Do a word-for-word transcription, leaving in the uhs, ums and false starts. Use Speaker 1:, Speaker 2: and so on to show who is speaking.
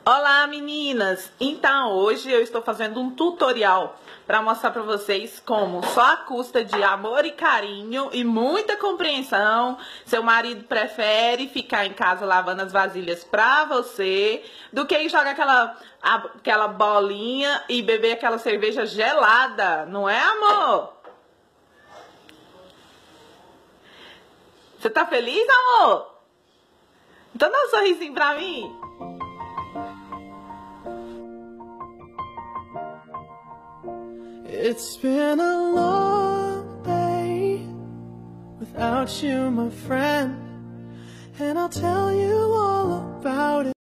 Speaker 1: Olá meninas! Então hoje eu estou fazendo um tutorial para mostrar para vocês como só à custa de amor e carinho e muita compreensão seu marido prefere ficar em casa lavando as vasilhas para você do que jogar aquela, aquela bolinha e beber aquela cerveja gelada, não é, amor? Você tá feliz, amor? Então dá um sorrisinho pra mim.
Speaker 2: It's been a long day without you, my friend, and I'll tell you all about it.